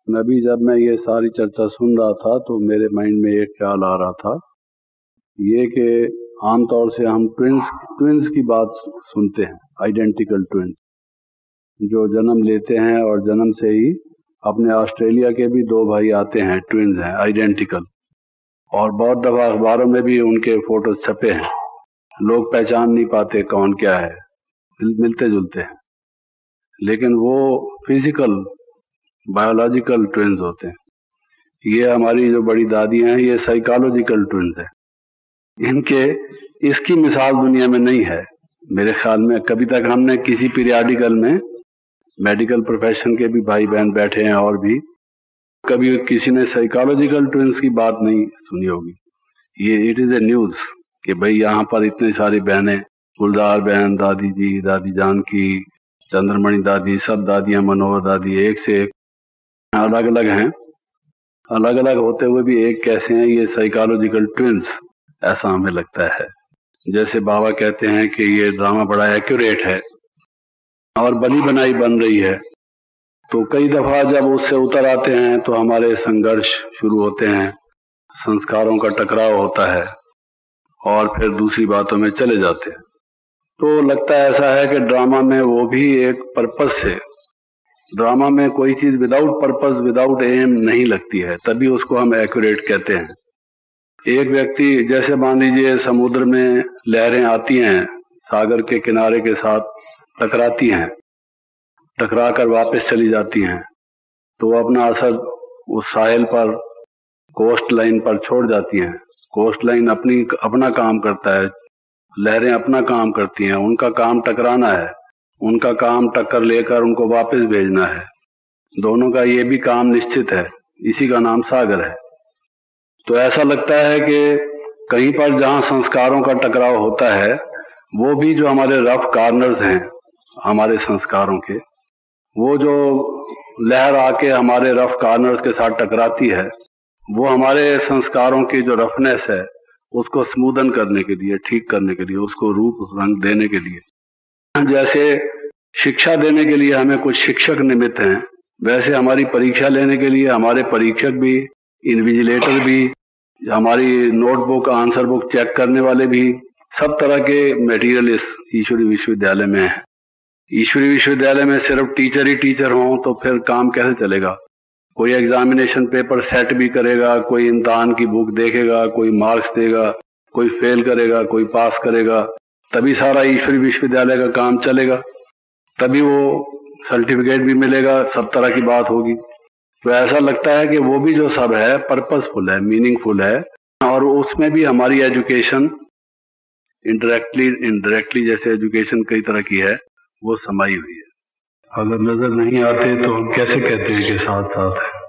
अभी जब मैं ये सारी चर्चा सुन रहा था तो मेरे माइंड में एक ख्याल आ रहा था, ये कि आमतौर से हम ट्विंस की बात सुनते हैं, आइडेंटिकल ट्विंस जो जन्म लेते हैं और जन्म से ही अपने ऑस्ट्रेलिया के भी 2 भाई आते हैं, ट्विंस हैं, आइडेंटिकल। और बहुत दफा अखबारों में भी उनके फोटो छपे हैं, लोग पहचान नहीं पाते कौन क्या है, मिलते जुलते हैं, लेकिन वो फिजिकल बायोलॉजिकल ट्विंस होते हैं। ये हमारी जो बड़ी दादी हैं, ये साइकोलॉजिकल ट्विंस है। इनके इसकी मिसाल दुनिया में नहीं है मेरे ख्याल में। कभी तक हमने किसी पीरियाडिकल में, मेडिकल प्रोफेशन के भी भाई बहन बैठे हैं और भी, कभी किसी ने साइकोलॉजिकल ट्विंस की बात नहीं सुनी होगी। ये इट इज ए न्यूज कि भाई यहाँ पर इतनी सारी बहनें, गुलजार बहन, दादी जी, दादी जानकी, चंद्रमणि दादी, सब दादियां, मनोहर दादी, एक से एक अलग अलग हैं। अलग अलग होते हुए भी एक कैसे हैं, ये साइकोलॉजिकल ट्विंस, ऐसा हमें लगता है। जैसे बाबा कहते हैं कि ये ड्रामा बड़ा एक्यूरेट है और बनी बनाई बन रही है, तो कई दफा जब उससे उतर आते हैं तो हमारे संघर्ष शुरू होते हैं, संस्कारों का टकराव होता है और फिर दूसरी बातों में चले जाते हैं। तो लगता है ऐसा है कि ड्रामा में वो भी एक पर्पस से, ड्रामा में कोई चीज विदाउट पर्पस, विदाउट एम नहीं लगती है, तभी उसको हम एक्यूरेट कहते हैं। एक व्यक्ति, जैसे मान लीजिए समुद्र में लहरें आती हैं, सागर के किनारे के साथ टकराती हैं, टकरा कर वापस चली जाती हैं, तो वो अपना असर उस साहिल पर, कोस्ट लाइन पर छोड़ जाती हैं। कोस्ट लाइन अपना काम करता है, लहरें अपना काम करती हैं, उनका काम टकराना है, उनका काम टक्कर लेकर उनको वापस भेजना है। दोनों का ये भी काम निश्चित है, इसी का नाम सागर है। तो ऐसा लगता है कि कहीं पर जहां संस्कारों का टकराव होता है, वो भी जो हमारे रफ कॉर्नर्स हैं हमारे संस्कारों के, वो जो लहर आके हमारे रफ कॉर्नर्स के साथ टकराती है, वो हमारे संस्कारों की जो रफनेस है उसको स्मूदन करने के लिए, ठीक करने के लिए, उसको रूप रंग देने के लिए, जैसे शिक्षा देने के लिए हमें कुछ शिक्षक निमित्त हैं, वैसे हमारी परीक्षा लेने के लिए हमारे परीक्षक भी, इन्विजिलेटर भी, हमारी नोटबुक, आंसर बुक चेक करने वाले भी, सब तरह के मटेरियल इस ईश्वरी विश्वविद्यालय में है। ईश्वरी विश्वविद्यालय में सिर्फ टीचर ही टीचर हों तो फिर काम कैसे चलेगा? कोई एग्जामिनेशन पेपर सेट भी करेगा, कोई इम्तिहान की बुक देखेगा, कोई मार्क्स देगा, कोई फेल करेगा, कोई पास करेगा, तभी सारा ईश्वरी विश्वविद्यालय का काम चलेगा, तभी वो सर्टिफिकेट भी मिलेगा, सब तरह की बात होगी। तो ऐसा लगता है कि वो भी जो सब है पर्पसफुल है, मीनिंगफुल है, और उसमें भी हमारी एजुकेशन इनडायरेक्टली जैसे एजुकेशन कई तरह की है, वो समाई हुई है। अगर नजर नहीं आते तो हम कैसे कहते हैं कि साथ साथ है?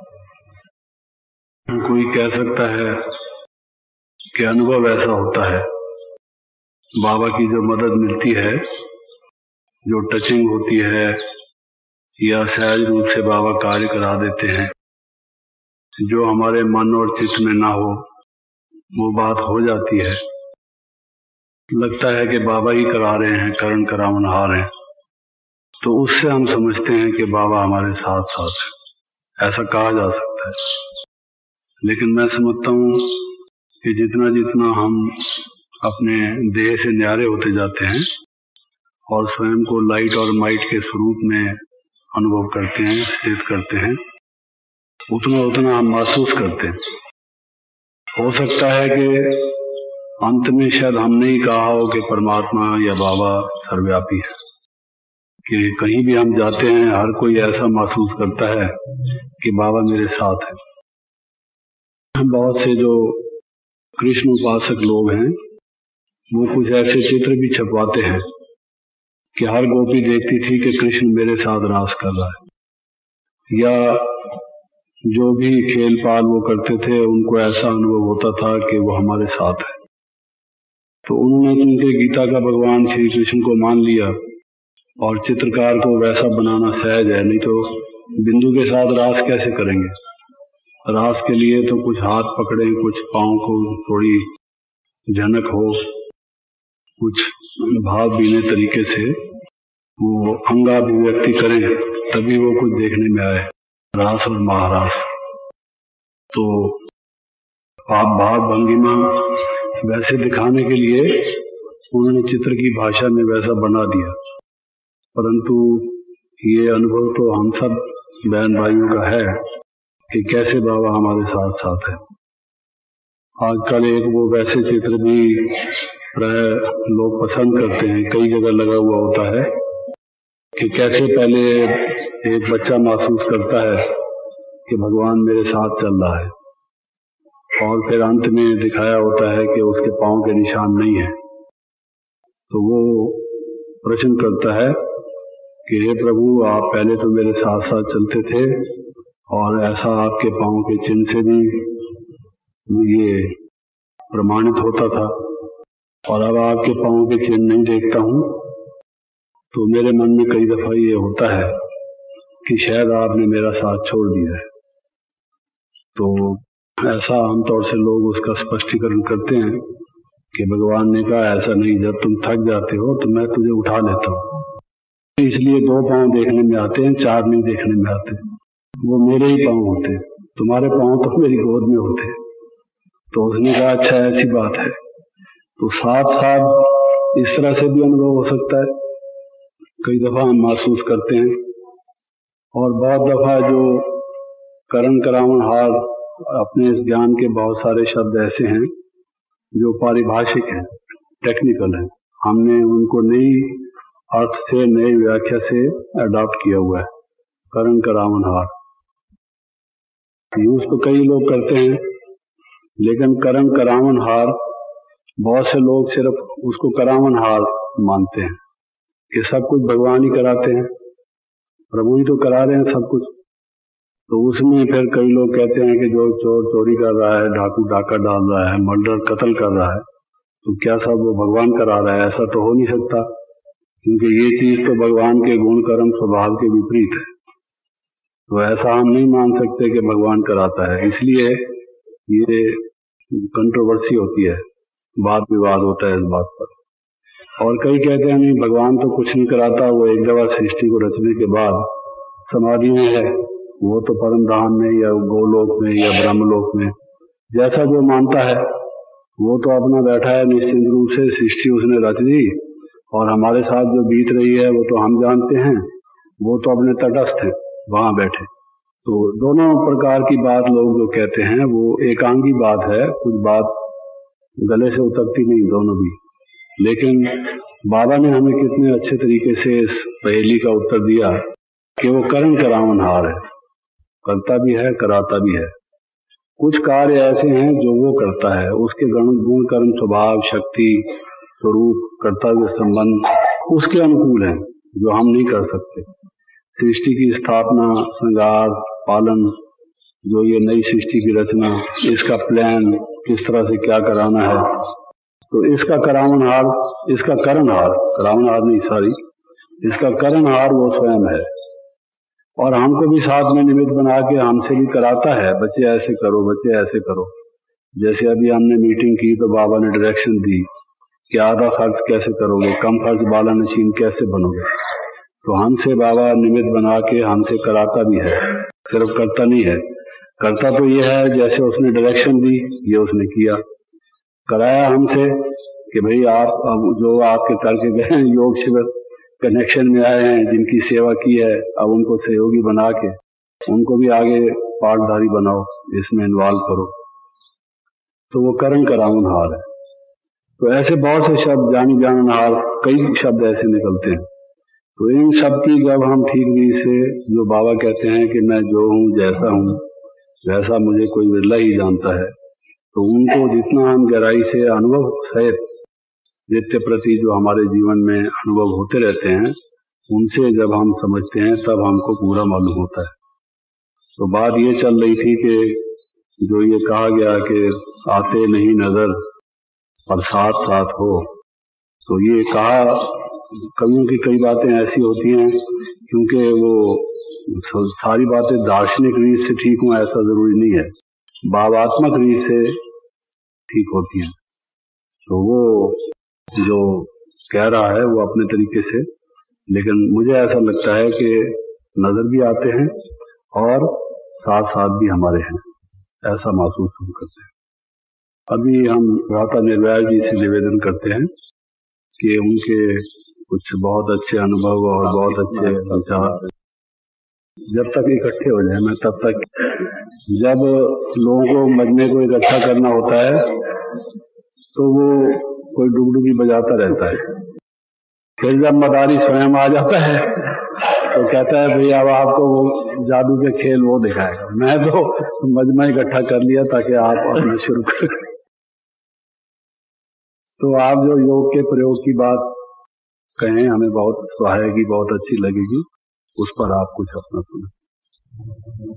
कोई कह सकता है कि अनुभव ऐसा होता है, बाबा की जो मदद मिलती है, जो टचिंग होती है, या सहज रूप से बाबा कार्य करा देते हैं, जो हमारे मन और चित्त में ना हो वो बात हो जाती है। लगता है कि बाबा ही करा रहे हैं, करण करावनहार हैं, तो उससे हम समझते हैं कि बाबा हमारे साथ साथ है, ऐसा कहा जा सकता है। लेकिन मैं समझता हूँ कि जितना जितना हम अपने देह से न्यारे होते जाते हैं और स्वयं को लाइट और माइट के स्वरूप में अनुभव करते हैं, स्थित करते हैं, उतना उतना हम महसूस करते हैं। हो सकता है कि अंत में शायद हमने ही कहा हो कि परमात्मा या बाबा सर्वव्यापी है, कि कहीं भी हम जाते हैं हर कोई ऐसा महसूस करता है कि बाबा मेरे साथ है। बहुत से जो कृष्ण उपासक लोग हैं वो कुछ ऐसे चित्र भी छपवाते हैं कि हर गोपी देखती थी कि कृष्ण मेरे साथ रास कर रहा है, या जो भी खेल पाल वो करते थे उनको ऐसा अनुभव होता था कि वो हमारे साथ है। तो उन्होंने उनके गीता का भगवान श्री कृष्ण को मान लिया, और चित्रकार को वैसा बनाना सहज है, नहीं तो बिंदु के साथ रास कैसे करेंगे? रास के लिए तो कुछ हाथ पकड़े, कुछ पांव को थोड़ी झनक हो, कुछ भाव बीने तरीके से वो अंगाभिव्यक्ति करें, तभी वो कुछ देखने में आए। रास और महारास। तो आप भाव भंगिमा वैसे दिखाने के लिए उन्होंने चित्र की भाषा में वैसा बना दिया, परंतु ये अनुभव तो हम सब बहन भाइयों का है कि कैसे बाबा हमारे साथ साथ है। आजकल एक वो वैसे चित्र भी प्राय लोग पसंद करते हैं, कई जगह लगा हुआ होता है कि कैसे पहले एक बच्चा महसूस करता है कि भगवान मेरे साथ चल रहा है, और फिर अंत में दिखाया होता है कि उसके पांव के निशान नहीं है। तो वो प्रश्न करता है कि हे प्रभु, आप पहले तो मेरे साथ साथ चलते थे और ऐसा आपके पांव के चिन्ह से भी ये प्रमाणित होता था, और अब आपके पांव के चिन्ह नहीं देखता हूं, तो मेरे मन में कई दफा ये होता है कि शायद आपने मेरा साथ छोड़ दिया है। तो ऐसा आमतौर से लोग उसका स्पष्टीकरण करते हैं कि भगवान ने कहा ऐसा नहीं, जब तुम थक जाते हो तो मैं तुझे उठा लेता हूँ, इसलिए 2 पांव देखने में आते हैं, 4 नहीं देखने में आते। वो मेरे ही पांव होते, तुम्हारे पांव तो मेरी गोद में होते। तो उसने कहा अच्छा ऐसी बात है। तो साथ साथ इस तरह से भी अनुभव हो सकता है, कई दफा हम महसूस करते हैं। और बहुत दफा जो करण करावन हार, अपने इस ज्ञान के बहुत सारे शब्द ऐसे हैं जो पारिभाषिक हैं, टेक्निकल हैं, हमने उनको नई अर्थ से, नई व्याख्या से अडॉप्ट किया हुआ है। करण करावन हार यूज तो कई लोग करते हैं, लेकिन करण करावन हार बहुत से लोग सिर्फ उसको करावन हार मानते हैं कि सब कुछ भगवान ही कराते हैं, प्रभु ही तो करा रहे हैं सब कुछ। तो उसमें फिर कई लोग कहते हैं कि जो चोर चोरी कर रहा है, डाकू डाका डाल रहा है, मर्डर कत्ल कर रहा है, तो क्या सब वो भगवान करा रहा है? ऐसा तो हो नहीं सकता, क्योंकि ये चीज तो भगवान के गुण कर्म स्वभाव के विपरीत है। तो ऐसा हम नहीं मान सकते कि भगवान कराता है, इसलिए ये कंट्रोवर्सी होती है, वाद विवाद होता है इस बात पर। और कई कहते हैं नहीं, भगवान तो कुछ नहीं कराता, वो एक दफा सृष्टि को रचने के बाद समाधि में है, वो तो परम धाम में या गोलोक में या ब्रह्मलोक में, जैसा जो मानता है वो तो अपना बैठा है निश्चिंत रूप से। सृष्टि उसने रच दी और हमारे साथ जो बीत रही है वो तो हम जानते हैं, वो तो अपने तटस्थ है वहां बैठे। तो दोनों प्रकार की बात लोग जो कहते हैं वो एकांगी बात है, कुछ बात गले से उतरती नहीं दोनों भी। लेकिन बाबा ने हमें कितने अच्छे तरीके से इस पहेली का उत्तर दिया कि वो करण करावन हार है, करता भी है कराता भी है। कुछ कार्य ऐसे हैं जो वो करता है, उसके गुण कर्म स्वभाव शक्ति स्वरूप कर्तव्य संबंध उसके अनुकूल है, जो हम नहीं कर सकते। सृष्टि की स्थापना, श्रृंगार, पालन, जो ये नई सृष्टि की रचना, इसका प्लान किस तरह से क्या कराना है, तो इसका करावनहार, इसका करणहार, करावनहार नहीं सॉरी, इसका करणहार वो स्वयं है। और हमको भी साथ में निमित्त बना के हमसे भी कराता है, बच्चे ऐसे करो, बच्चे ऐसे करो। जैसे अभी हमने मीटिंग की तो बाबा ने डायरेक्शन दी कि आधा खर्च कैसे करोगे, कम खर्च वाला मशीन कैसे बनोगे। तो हमसे बाबा निमित्त बना के हमसे कराता भी है, सिर्फ करता नहीं है। करता तो ये है जैसे उसने डायरेक्शन दी ये उसने किया, कराया हमसे कि भाई आप अब जो आपके करके गए हैं योग शिविर कनेक्शन में आए हैं, जिनकी सेवा की है, अब उनको सहयोगी बना के उनको भी आगे पाठधारी बनाओ, इसमें इन्वॉल्व करो। तो वो करण करावनहार है। तो ऐसे बहुत से शब्द, जानी जाननहार, कई शब्द ऐसे निकलते हैं। तो इन सब की जब हम ठीक रीत से, जो बाबा कहते हैं कि मैं जो हूँ जैसा हूँ वैसा मुझे कोई बिरला ही जानता है, तो उनको जितना हम गहराई से अनुभव सहित नित्य प्रति जो हमारे जीवन में अनुभव होते रहते हैं, उनसे जब हम समझते हैं तब हमको पूरा मालूम होता है। तो बात ये चल रही थी कि जो ये कहा गया कि आते नहीं नजर और साथ साथ हो, तो ये कहा, कवियों की कई बातें ऐसी होती हैं, क्योंकि वो सारी बातें दार्शनिक रीत से ठीक हों ऐसा जरूरी नहीं है, भावात्मक रीत से ठीक होती हैं। तो वो जो कह रहा है वो अपने तरीके से, लेकिन मुझे ऐसा लगता है कि नजर भी आते हैं और साथ साथ भी हमारे हैं, ऐसा महसूस हम करते हैं। अभी हम भ्राता निर्वैर जी से निवेदन करते हैं कि उनके कुछ बहुत अच्छे अनुभव और बहुत अच्छे विचार जब तक इकट्ठे हो जाए, मैं तब तक, जब लोगों को मजमे को इकट्ठा करना होता है तो वो कोई डुगडुगी बजाता रहता है, फिर जब मदारी स्वयं आ जाता है तो कहता है भैया अब आपको वो जादू के खेल वो दिखाएगा, मैं तो मजमा इकट्ठा कर लिया ताकि आप अपना शुरू करें। तो आप जो योग के प्रयोग की बात कहें हमें बहुत सहायगी, बहुत अच्छी लगेगी, उस पर आप कुछ अपना सुने,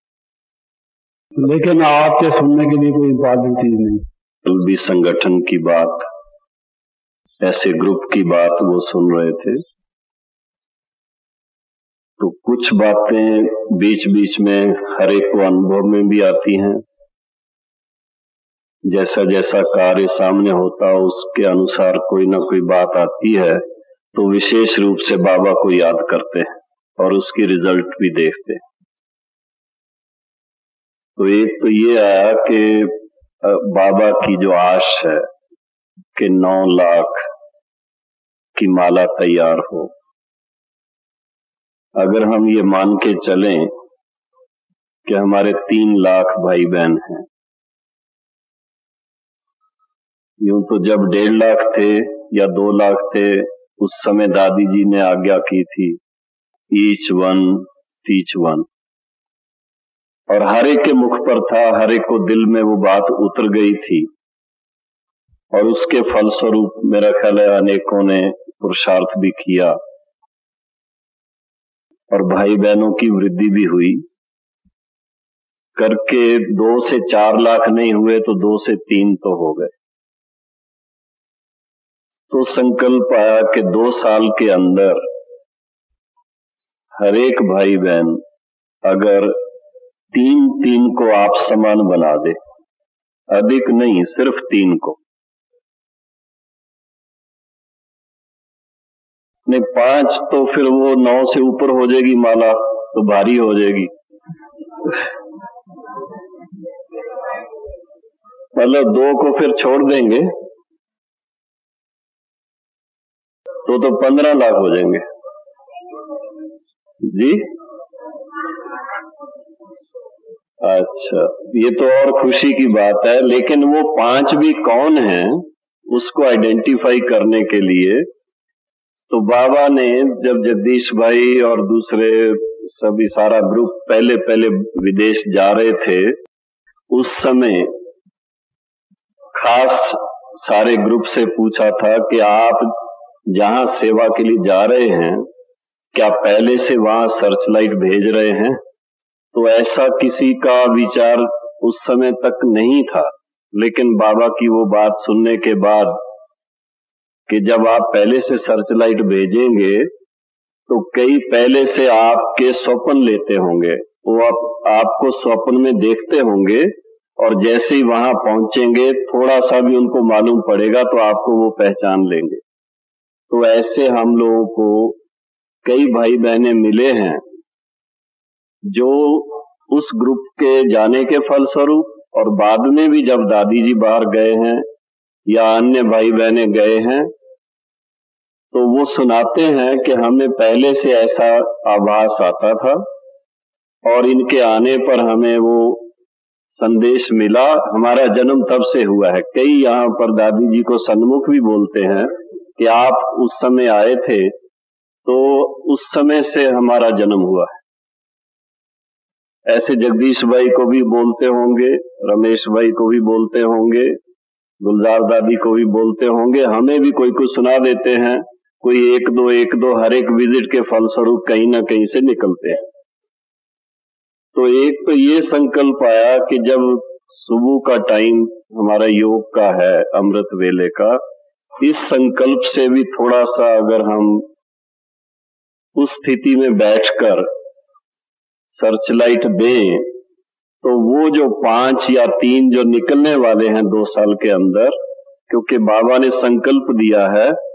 लेकिन आपके सुनने के लिए कोई इम्पोर्टेंट चीज नहीं। कल भी संगठन की बात, ऐसे ग्रुप की बात वो सुन रहे थे, तो कुछ बातें बीच बीच में हर एक को अनुभव में भी आती हैं। जैसा जैसा कार्य सामने होता उसके अनुसार कोई ना कोई बात आती है तो विशेष रूप से बाबा को याद करते हैं और उसकी रिजल्ट भी देखते हैं। तो एक तो ये आया कि बाबा की जो आश है कि 9 लाख की माला तैयार हो, अगर हम ये मान के चलें कि हमारे 3 लाख भाई बहन हैं, यूं तो जब 1.5 लाख थे या 2 लाख थे उस समय दादी जी ने आज्ञा की थी ईच वन टीच वन, और हर एक के मुख पर था, हर एक को दिल में वो बात उतर गई थी, और उसके फलस्वरूप मेरा ख्याल है अनेकों ने पुरुषार्थ भी किया और भाई बहनों की वृद्धि भी हुई करके 2 से 4 लाख नहीं हुए तो 2 से 3 तो हो गए। तो संकल्प आया कि 2 साल के अंदर हर एक भाई बहन अगर 3 को आप समान बना दे, अधिक नहीं सिर्फ 3 को, नहीं 5 तो फिर वो 9 से ऊपर हो जाएगी माला, तो भारी हो जाएगी, मतलब 2 को फिर छोड़ देंगे तो 15 लाख हो जाएंगे जी। अच्छा, ये तो और खुशी की बात है, लेकिन वो 5 भी कौन हैं उसको आइडेंटिफाई करने के लिए तो बाबा ने जब जगदीश भाई और दूसरे सभी सारा ग्रुप पहले विदेश जा रहे थे, उस समय खास सारे ग्रुप से पूछा था कि आप जहां सेवा के लिए जा रहे हैं क्या पहले से वहां सर्चलाइट भेज रहे हैं? तो ऐसा किसी का विचार उस समय तक नहीं था, लेकिन बाबा की वो बात सुनने के बाद कि जब आप पहले से सर्चलाइट भेजेंगे तो कई पहले से आपके स्वप्न लेते होंगे, वो आपको स्वप्न में देखते होंगे, और जैसे ही वहां पहुंचेंगे थोड़ा सा भी उनको मालूम पड़ेगा तो आपको वो पहचान लेंगे। तो ऐसे हम लोगों को कई भाई बहनें मिले हैं जो उस ग्रुप के जाने के फलस्वरूप और बाद में भी जब दादी जी बाहर गए हैं या अन्य भाई बहने गए हैं तो वो सुनाते हैं कि हमें पहले से ऐसा आभास आता था और इनके आने पर हमें वो संदेश मिला, हमारा जन्म तब से हुआ है। कई यहाँ पर दादी जी को सन्मुख भी बोलते हैं कि आप उस समय आए थे तो उस समय से हमारा जन्म हुआ है। ऐसे जगदीश भाई को भी बोलते होंगे, रमेश भाई को भी बोलते होंगे, गुलजार दादी को भी बोलते होंगे, हमें भी कोई कुछ सुना देते हैं, कोई एक दो हर एक विजिट के फलस्वरूप कहीं ना कहीं से निकलते हैं। तो एक तो ये संकल्प आया कि जब सुबह का टाइम हमारा योग का है, अमृत वेले का, इस संकल्प से भी थोड़ा सा अगर हम उस स्थिति में बैठकर सर्चलाइट दें तो वो जो 5 या 3 जो निकलने वाले हैं 2 साल के अंदर, क्योंकि बाबा ने संकल्प दिया है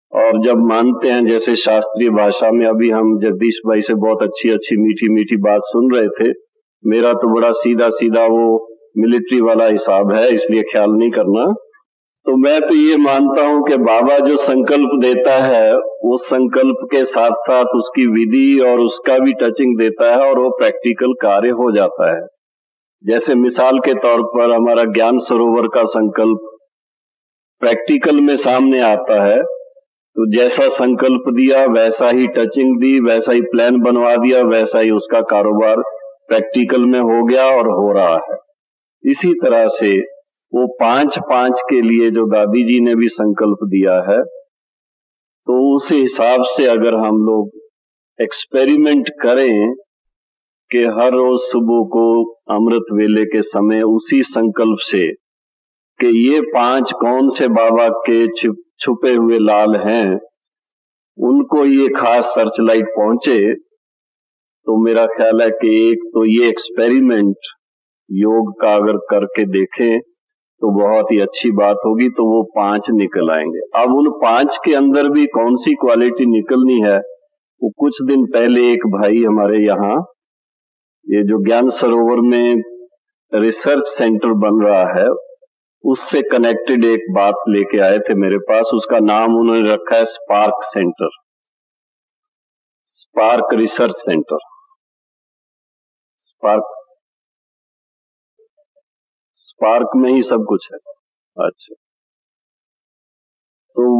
और जब मानते हैं, जैसे शास्त्रीय भाषा में अभी हम जगदीश भाई से बहुत अच्छी अच्छी मीठी मीठी बात सुन रहे थे, मेरा तो बड़ा सीधा सीधा वो मिलिट्री वाला हिसाब है, इसलिए ख्याल नहीं करना। तो मैं तो ये मानता हूं कि बाबा जो संकल्प देता है वो संकल्प के साथ साथ उसकी विधि और उसका भी टचिंग देता है और वो प्रैक्टिकल कार्य हो जाता है। जैसे मिसाल के तौर पर हमारा ज्ञान सरोवर का संकल्प प्रैक्टिकल में सामने आता है, तो जैसा संकल्प दिया वैसा ही टचिंग दी, वैसा ही प्लान बनवा दिया, वैसा ही उसका कारोबार प्रैक्टिकल में हो गया और हो रहा है। इसी तरह से वो 5-5 के लिए जो दादी जी ने भी संकल्प दिया है, तो उस हिसाब से अगर हम लोग एक्सपेरिमेंट करें कि हर रोज सुबह को अमृत वेले के समय उसी संकल्प से कि ये 5 कौन से बाबा के छुपे हुए लाल हैं, उनको ये खास सर्चलाइट पहुंचे, तो मेरा ख्याल है कि एक तो ये एक्सपेरिमेंट योग का अगर करके देखें तो बहुत ही अच्छी बात होगी, तो वो 5 निकल आएंगे। अब उन 5 के अंदर भी कौन सी क्वालिटी निकलनी है, वो कुछ दिन पहले एक भाई हमारे यहाँ, ये जो ज्ञान सरोवर में रिसर्च सेंटर बन रहा है उससे कनेक्टेड एक बात लेके आए थे मेरे पास। उसका नाम उन्होंने रखा है Spark centre, Spark research centre. Spark में ही सब कुछ है। अच्छा, तो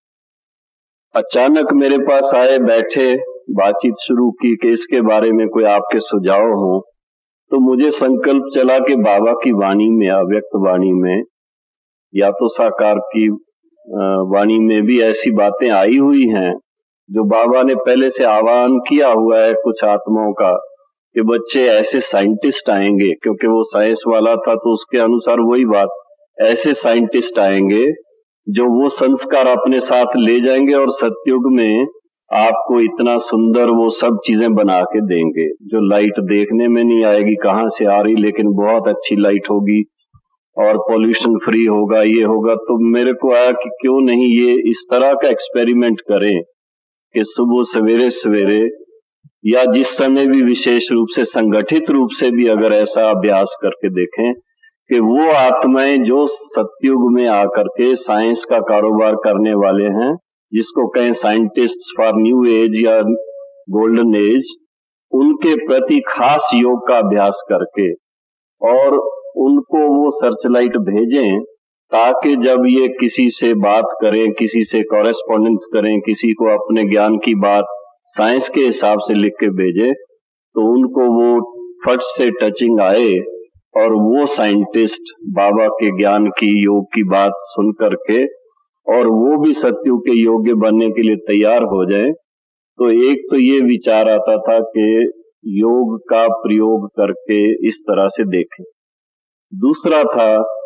अचानक मेरे पास आए, बैठे, बातचीत शुरू की कि इसके बारे में कोई आपके सुझाव हो। तो मुझे संकल्प चला कि बाबा की वाणी में, अव्यक्त वाणी में या तो साकार की वाणी में भी ऐसी बातें आई हुई हैं जो बाबा ने पहले से आह्वान किया हुआ है कुछ आत्माओं का कि बच्चे ऐसे साइंटिस्ट आएंगे, क्योंकि वो साइंस वाला था तो उसके अनुसार वही बात, ऐसे साइंटिस्ट आएंगे जो वो संस्कार अपने साथ ले जाएंगे और सतयुग में आपको इतना सुंदर वो सब चीजें बना के देंगे जो लाइट देखने में नहीं आएगी कहां से आ रही, लेकिन बहुत अच्छी लाइट होगी और पॉल्यूशन फ्री होगा, ये होगा। तो मेरे को आया कि क्यों नहीं ये इस तरह का एक्सपेरिमेंट करें कि सुबह सवेरे सवेरे या जिस समय भी विशेष रूप से संगठित रूप से भी अगर ऐसा अभ्यास करके देखें कि वो आत्माएं जो सतयुग में आकर के साइंस का कारोबार करने वाले हैं, जिसको कहें साइंटिस्ट फॉर न्यू एज या गोल्डन एज, उनके प्रति खास योग का अभ्यास करके और उनको वो सर्चलाइट भेजें, ताकि जब ये किसी से बात करें, किसी से कॉरेस्पॉन्डेंस करें, किसी को अपने ज्ञान की बात साइंस के हिसाब से लिख के भेजे, तो उनको वो फट से टचिंग आए और वो साइंटिस्ट बाबा के ज्ञान की, योग की बात सुन करके और वो भी सत्युग के योग्य बनने के लिए तैयार हो जाए। तो एक तो ये विचार आता था कि योग का प्रयोग करके इस तरह से देखें। दूसरा था,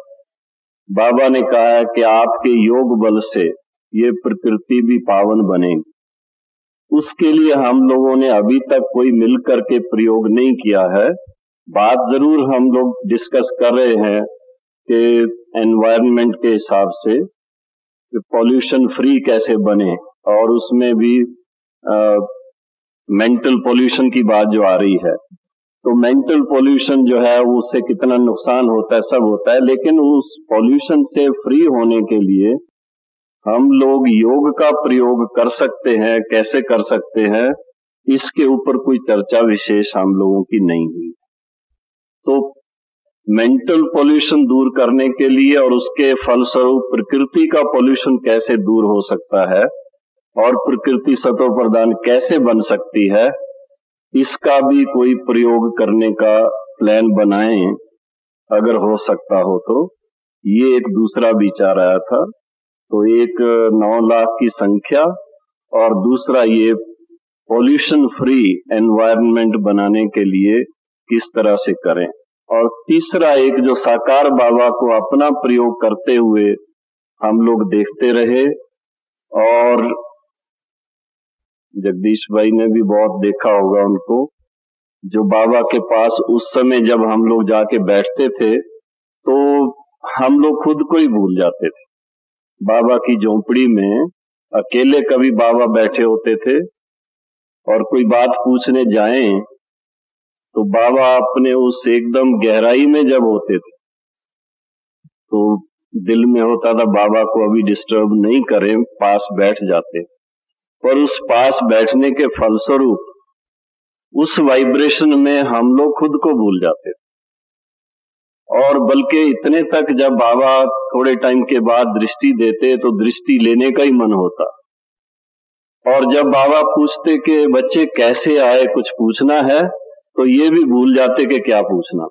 बाबा ने कहा कि आपके योग बल से ये प्रकृति भी पावन बनेगी। उसके लिए हम लोगों ने अभी तक कोई मिलकर के प्रयोग नहीं किया है। बात जरूर हम लोग डिस्कस कर रहे हैं कि एनवायरनमेंट के हिसाब से पॉल्यूशन फ्री कैसे बने, और उसमें भी मेंटल पॉल्यूशन की बात जो आ रही है, तो मेंटल पॉल्यूशन जो है उससे कितना नुकसान होता है, सब होता है, लेकिन उस पॉल्यूशन से फ्री होने के लिए हम लोग योग का प्रयोग कर सकते हैं। कैसे कर सकते हैं, इसके ऊपर कोई चर्चा विशेष हम लोगों की नहीं हुई। तो मेंटल पॉल्यूशन दूर करने के लिए और उसके फलस्वरूप प्रकृति का पॉल्यूशन कैसे दूर हो सकता है और प्रकृति सतो प्रधान कैसे बन सकती है, इसका भी कोई प्रयोग करने का प्लान बनाएं अगर हो सकता हो तो। ये एक दूसरा विचार आया था। तो एक 9 लाख की संख्या और दूसरा ये पॉल्यूशन फ्री एनवायरनमेंट बनाने के लिए किस तरह से करें, और तीसरा एक जो साकार बाबा को अपना प्रयोग करते हुए हम लोग देखते रहे, और जगदीश भाई ने भी बहुत देखा होगा उनको, जो बाबा के पास उस समय जब हम लोग जाके बैठते थे तो हम लोग खुद को ही भूल जाते थे। बाबा की झोंपड़ी में अकेले कभी बाबा बैठे होते थे और कोई बात पूछने जाएं तो बाबा अपने उस एकदम गहराई में जब होते थे तो दिल में होता था बाबा को अभी डिस्टर्ब नहीं करें, पास बैठ जाते। पर उस पास बैठने के फलस्वरूप उस वाइब्रेशन में हम लोग खुद को भूल जाते थे। और बल्कि इतने तक जब बाबा थोड़े टाइम के बाद दृष्टि देते तो दृष्टि लेने का ही मन होता, और जब बाबा पूछते कि बच्चे कैसे आए, कुछ पूछना है, तो ये भी भूल जाते कि क्या पूछना।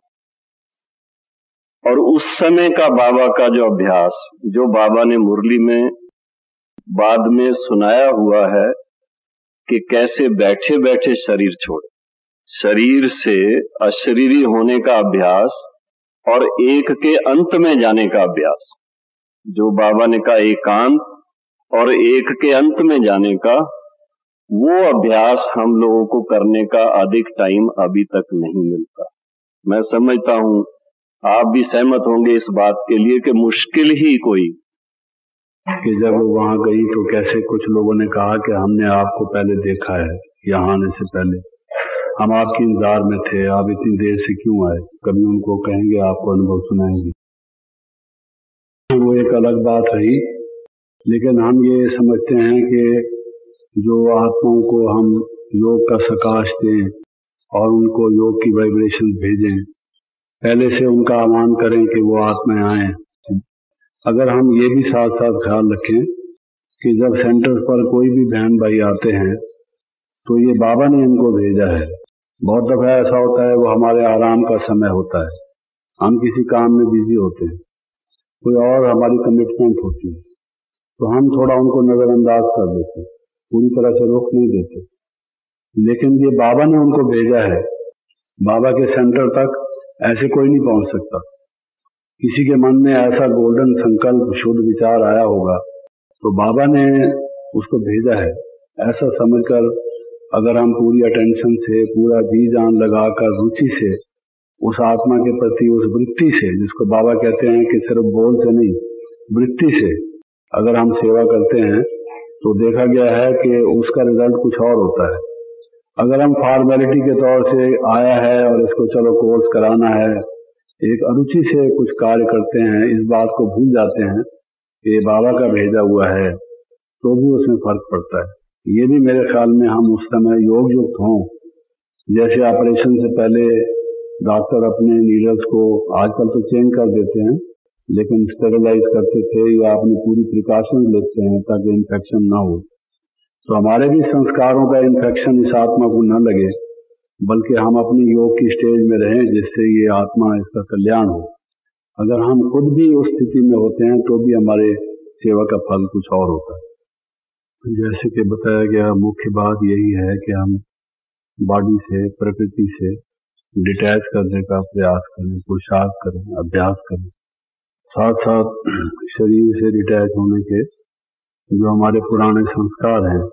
और उस समय का बाबा का जो अभ्यास, जो बाबा ने मुरली में बाद में सुनाया हुआ है कि कैसे बैठे बैठे शरीर छोड़े, शरीर से अशरीरी होने का अभ्यास और एक के अंत में जाने का अभ्यास, जो बाबा ने कहा एकांत और एक के अंत में जाने का, वो अभ्यास हम लोगों को करने का अधिक टाइम अभी तक नहीं मिलता। मैं समझता हूं आप भी सहमत होंगे इस बात के लिए कि मुश्किल ही कोई कि जब वो वहां गई तो कैसे कुछ लोगों ने कहा कि हमने आपको पहले देखा है, यहाँ आने से पहले हम आपके इंतजार में थे, आप इतनी देर से क्यों आए। कभी उनको कहेंगे, आपको अनुभव सुनाएंगे, वो एक अलग बात रही। लेकिन हम ये समझते हैं कि जो आत्माओं को हम योग का सकाश दें और उनको योग की वाइब्रेशन भेजें, पहले से उनका आह्वान करें कि वो आत्माएं आए। अगर हम ये भी साथ साथ ख्याल रखें कि जब सेंटर पर कोई भी बहन भाई आते हैं तो ये बाबा ने इनको भेजा है। बहुत दफा ऐसा होता है वो हमारे आराम का समय होता है, हम किसी काम में बिजी होते हैं, कोई और हमारी कमिटमेंट होती है, तो हम थोड़ा उनको नजरअंदाज कर देते, पूरी तरह से रोक नहीं देते। लेकिन ये बाबा ने उनको भेजा है। बाबा के सेंटर तक ऐसे कोई नहीं पहुंच सकता। किसी के मन में ऐसा गोल्डन संकल्प, शुद्ध विचार आया होगा तो बाबा ने उसको भेजा है। ऐसा समझकर अगर हम पूरी अटेंशन से, पूरा जी जान लगाकर, रुचि से, उस आत्मा के प्रति, उस वृत्ति से, जिसको बाबा कहते हैं कि सिर्फ बोल से नहीं, वृत्ति से अगर हम सेवा करते हैं तो देखा गया है कि उसका रिजल्ट कुछ और होता है। अगर हम फॉर्मेलिटी के तौर से आया है और इसको चलो कोर्स कराना है, एक अरुचि से कुछ कार्य करते हैं, इस बात को भूल जाते हैं कि बाबा का भेजा हुआ है, तो भी उसमें फर्क पड़ता है। ये भी मेरे ख्याल में हम उस समय योग युक्त हों, जैसे ऑपरेशन से पहले डॉक्टर अपने नीडल्स को आजकल तो चेंज कर देते हैं, लेकिन स्टेरिलाइज करते थे या अपनी पूरी प्रिकॉशन लेते हैं ताकि इन्फेक्शन ना हो। तो हमारे भी संस्कारों का इन्फेक्शन इस आत्मा को न लगे, बल्कि हम अपनी योग की स्टेज में रहें जिससे ये आत्मा, इसका कल्याण हो। अगर हम खुद भी उस स्थिति में होते हैं तो भी हमारे सेवा का फल कुछ और होता है। जैसे कि बताया गया, मुख्य बात यही है कि हम बॉडी से, प्रकृति से डिटैच करने का प्रयास करें, पुरुषार्थ करें, अभ्यास करें। साथ साथ शरीर से डिटैच होने के जो हमारे पुराने संस्कार हैं,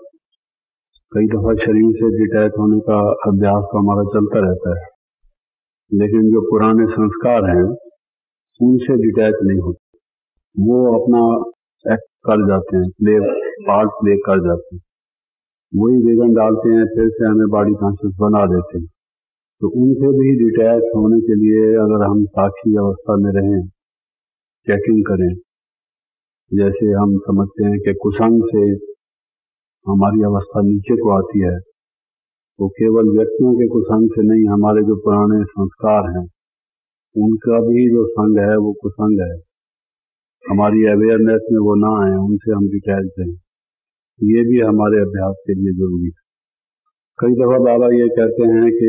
कई दफा शरीर से डिटैच होने का अभ्यास तो हमारा चलता रहता है, लेकिन जो पुराने संस्कार हैं उनसे डिटैच नहीं होते। वो अपना एक्ट कर जाते हैं, पार्ट प्ले कर जाते हैं, वही विघन डालते हैं, फिर से हमें बॉडी कॉन्शियस बना देते हैं। तो उनसे भी डिटैच होने के लिए अगर हम साक्षी अवस्था में रहें, चेकिंग करें, जैसे हम समझते हैं कि कुसंग से हमारी अवस्था नीचे को आती है, तो केवल व्यक्तियों के कुसंग से नहीं, हमारे जो पुराने संस्कार हैं उनका भी जो संग है वो कुसंग है। हमारी अवेयरनेस में वो ना आए, उनसे हम डिटैच रहें, ये भी हमारे अभ्यास के लिए जरूरी है। कई दफा बाबा ये कहते हैं कि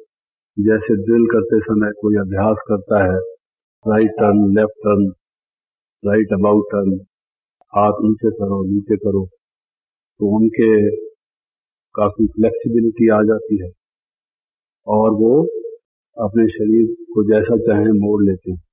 जैसे ड्रिल करते समय कोई अभ्यास करता है, right turn, left turn, right about turn, हाथ नीचे करो, नीचे करो, तो उनके काफी फ्लेक्सिबिलिटी आ जाती है और वो अपने शरीर को जैसा चाहें मोड़ लेते हैं।